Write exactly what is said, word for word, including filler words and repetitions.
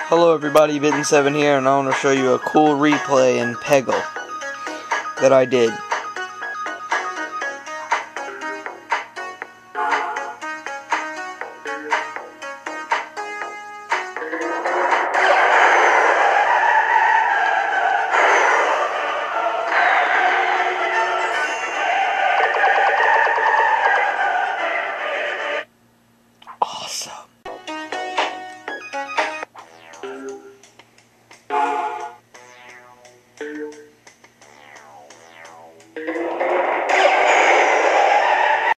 Hello everybody, Bitten seven here, and I want to show you a cool replay in Peggle that I did.